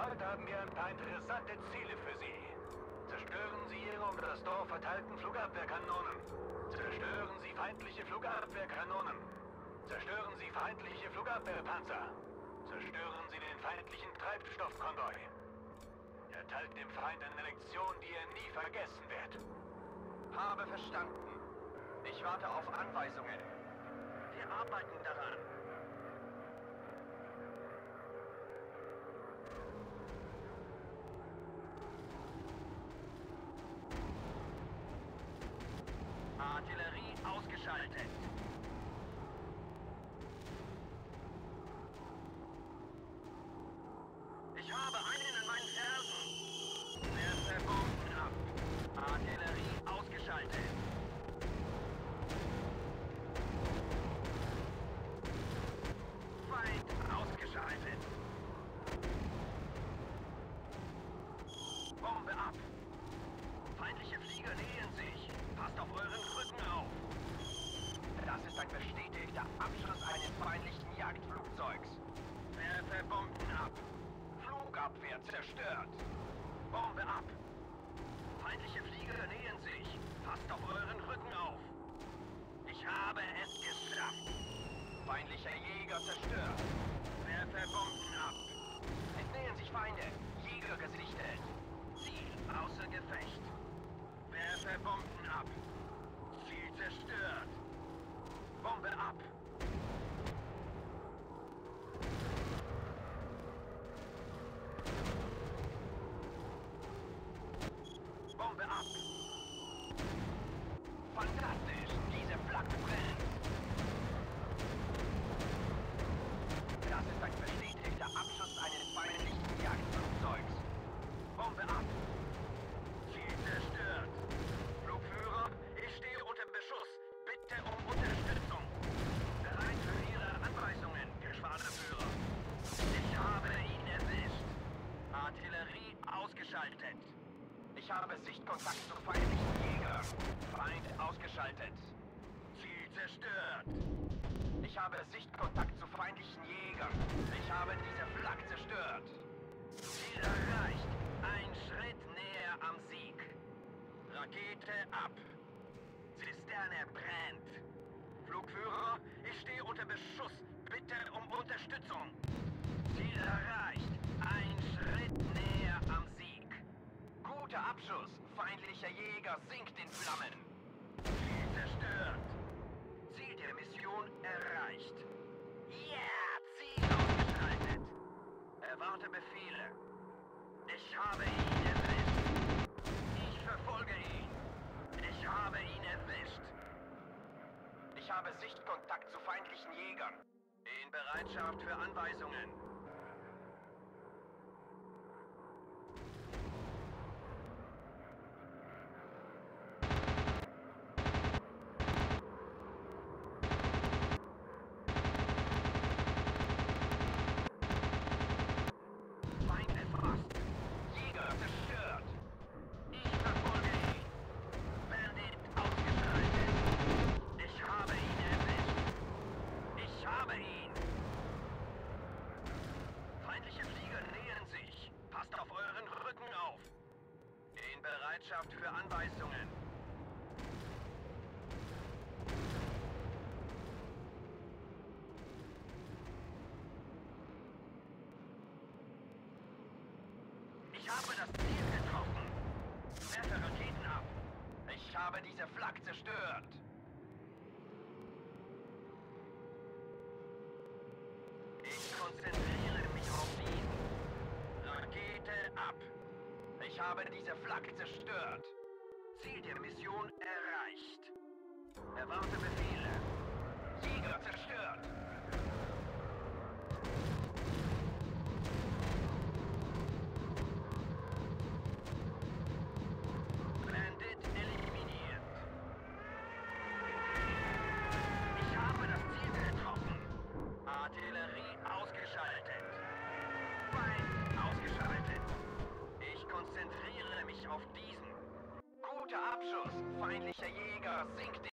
Heute haben wir ein paar interessante Ziele für Sie. Zerstören Sie Ihre um das Dorf verteilten Flugabwehrkanonen. Zerstören Sie feindliche Flugabwehrkanonen. Zerstören Sie feindliche Flugabwehrpanzer. Zerstören Sie den feindlichen Treibstoffkonvoi. Erteilt dem Feind eine Lektion, die er nie vergessen wird. Habe verstanden. Ich warte auf Anweisungen. Wir arbeiten daran. Artillerie ausgeschaltet. Ich habe einen in meinen Fersen. Werfe Bomben ab. Artillerie ausgeschaltet. Feind ausgeschaltet. Bombe ab. Feindliche Flieger nähern sich. Passt auf euren Rücken auf. Das ist ein bestätigter Abschuss eines feindlichen Jagdflugzeugs. Werfe Bomben ab. Flugabwehr zerstört. Bombe ab. Feindliche Flieger nähern sich. Passt auf euren Rücken auf. Ich habe es geschafft. Feindlicher Jäger zerstört. Werfe Bomben ab. Es nähern sich Feinde. Jäger gesichtet. Ziel außer Gefecht. Werfe Bomben ab. Ziel zerstört. Bombe ab. Bombe ab. Fantastisch. Diese Flagge brennt. Das ist ein bestätigter Abschuss eines feindlichen Jagdflugzeugs. Bombe ab. Ziel zerstört. Flugführer, ich stehe unter Beschuss. Bitte um Unterstützung. Bereit für Ihre Anweisungen, Geschwaderführer. Ich habe ihn erwischt. Artillerie ausgeschaltet. Ich habe Sichtkontakt zu feindlichen Jägern. Feind ausgeschaltet. Ziel zerstört. Ich habe Sichtkontakt zu feindlichen Jägern. Ich habe diese Flak zerstört. Ziel erreicht. Ein Schritt näher am Sieg. Rakete ab. Zisterne brennt. Flugführer, ich stehe unter Beschuss. Bitte um Unterstützung. Ziel erreicht. Ein Schritt näher am Sieg. Guter Abschuss. Feindlicher Jäger sinkt in Flammen. Ziel zerstört. Ziel der Mission erreicht. Yeah! Ziel ausgeschaltet. Erwarte Befehle. Ich habe ihn erwischt. Ich verfolge ihn. Ich habe ihn erwischt. Ich habe Sichtkontakt zu feindlichen Jägern. In Bereitschaft für Anweisungen. Bereitschaft für Anweisungen. Ich habe das Ziel getroffen. Werfe Raketen ab. Ich habe diese Flak zerstört. Ich konzentriere mich auf diesen. Rakete ab. Ich habe diese Flak zerstört. Ziel der Mission erreicht. Erwarte Befehle. Jäger zerstört. Bandit eliminiert. Ich habe das Ziel getroffen. Artillerie ausgeschaltet. Feind ausgeschaltet. Ich konzentriere mich auf diesen. Guter Abschuss. Feindlicher Jäger sinkt